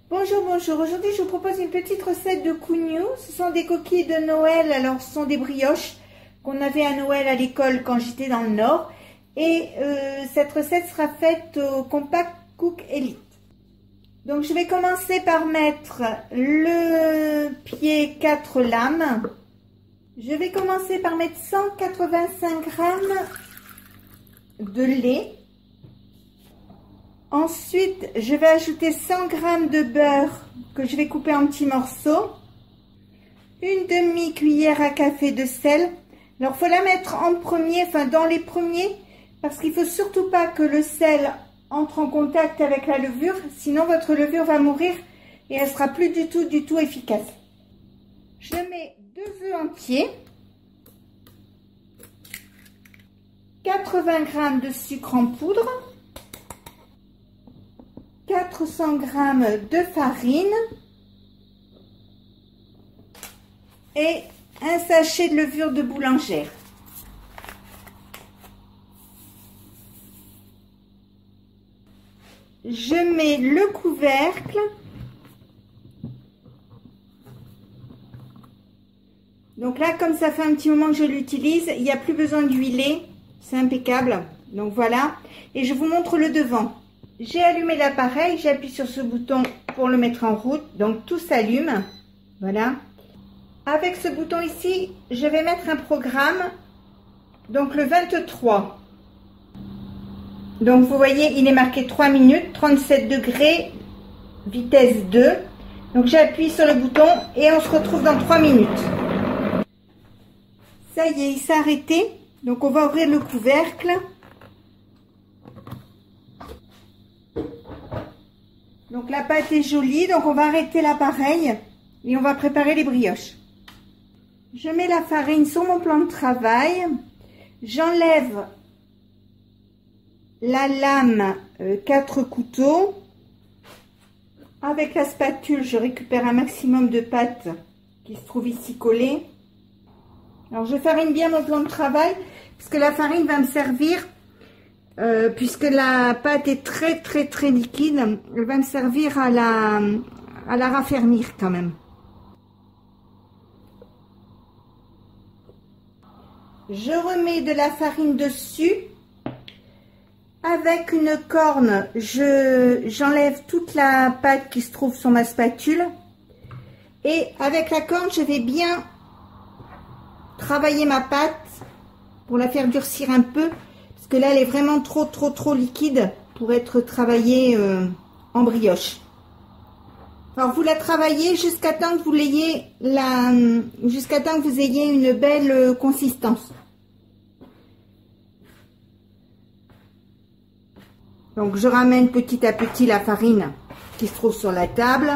Bonjour, bonjour. Aujourd'hui, je vous propose une petite recette de cougnou. Ce sont des coquilles de Noël. Alors, ce sont des brioches qu'on avait à Noël à l'école quand j'étais dans le Nord. Et cette recette sera faite au Compact Cook Elite. Donc, je vais commencer par mettre le pied 4 lames. Je vais commencer par mettre 185 g de lait. Ensuite, je vais ajouter 100 g de beurre que je vais couper en petits morceaux. Une demi-cuillère à café de sel. Alors, il faut la mettre en premier, enfin dans les premiers, parce qu'il ne faut surtout pas que le sel entre en contact avec la levure, sinon votre levure va mourir et elle sera plus du tout efficace. Je mets 2 œufs entiers, 80 g de sucre en poudre, 400 g de farine et un sachet de levure de boulangère. Je mets le couvercle. Donc là, comme ça fait un petit moment que je l'utilise, il n'y a plus besoin d'huiler, c'est impeccable. Donc voilà, et je vous montre le devant. J'ai allumé l'appareil, j'appuie sur ce bouton pour le mettre en route, donc tout s'allume, voilà. Avec ce bouton ici, je vais mettre un programme, donc le 23. Donc vous voyez, il est marqué 3 minutes, 37 degrés, vitesse 2. Donc j'appuie sur le bouton et on se retrouve dans 3 minutes. Ça y est, il s'est arrêté, donc on va ouvrir le couvercle. Donc la pâte est jolie, donc on va arrêter l'appareil et on va préparer les brioches. Je mets la farine sur mon plan de travail. J'enlève la lame 4 couteaux. Avec la spatule, je récupère un maximum de pâte qui se trouve ici collée. Alors je farine bien mon plan de travail parce que la farine va me servir. Puisque la pâte est très liquide, elle va me servir à la raffermir quand même. Je remets de la farine dessus. Avec une corne, j'enlève toute la pâte qui se trouve sur ma spatule. Et avec la corne, je vais bien travailler ma pâte pour la faire durcir un peu. Parce que là, elle est vraiment trop liquide pour être travaillée en brioche. Alors, vous la travaillez jusqu'à temps que vous ayez une belle consistance. Donc, je ramène petit à petit la farine qui se trouve sur la table.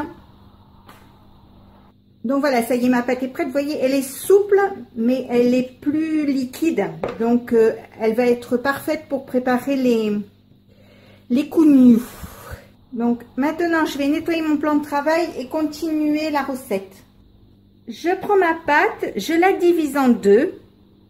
Donc voilà, ça y est, ma pâte est prête. Vous voyez, elle est souple, mais elle est plus liquide. Donc, elle va être parfaite pour préparer les cougnou. Donc, maintenant, je vais nettoyer mon plan de travail et continuer la recette. Je prends ma pâte, je la divise en deux.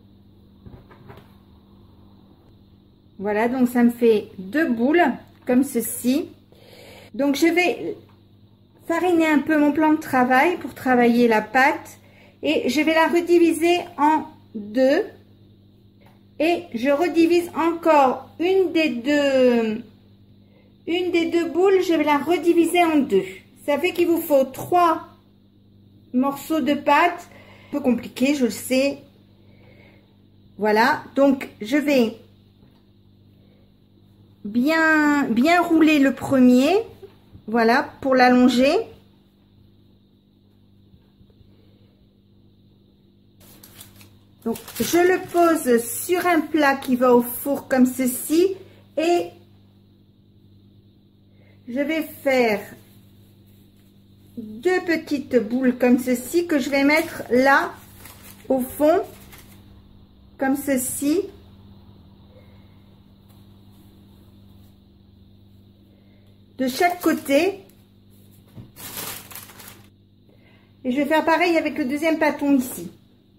Voilà, donc ça me fait 2 boules, comme ceci. Donc, je vais fariner un peu mon plan de travail pour travailler la pâte et je vais la rediviser en 2 et je redivise encore une des deux boules, je vais la rediviser en 2. Ça fait qu'il vous faut 3 morceaux de pâte, un peu compliqué, je le sais. Voilà, donc je vais bien rouler le premier. Voilà, pour l'allonger. Donc, je le pose sur un plat qui va au four comme ceci. Et je vais faire 2 petites boules comme ceci que je vais mettre là, au fond, comme ceci. De chaque côté. Et je vais faire pareil avec le deuxième pâton ici.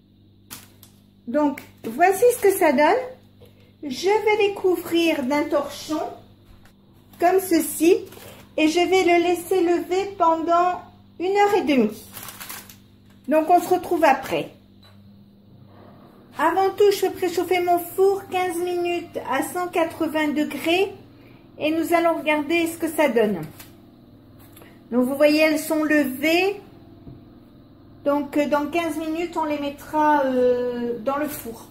Donc, voici ce que ça donne. Je vais les couvrir d'un torchon, comme ceci. et je vais le laisser lever pendant 1h30. Donc on se retrouve après. Avant tout, je fais préchauffer mon four 15 minutes à 180 degrés et nous allons regarder ce que ça donne. Donc vous voyez, elles sont levées. Donc dans 15 minutes, on les mettra dans le four.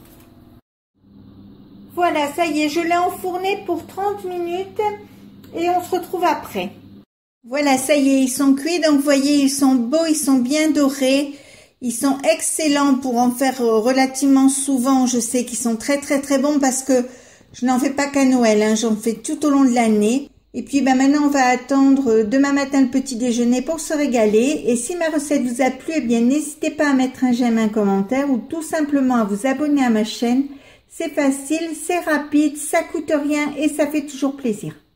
Voilà, ça y est, je l'ai enfourné pour 30 minutes et on se retrouve après. Voilà, ça y est, ils sont cuits. Donc vous voyez, ils sont beaux, ils sont bien dorés. Ils sont excellents pour en faire relativement souvent. Je sais qu'ils sont très bons parce que je n'en fais pas qu'à Noël, hein, j'en fais tout au long de l'année. Et puis maintenant, on va attendre demain matin le petit déjeuner pour se régaler. Et si ma recette vous a plu, eh bien n'hésitez pas à mettre un j'aime, un commentaire ou tout simplement à vous abonner à ma chaîne. C'est facile, c'est rapide, ça coûte rien et ça fait toujours plaisir.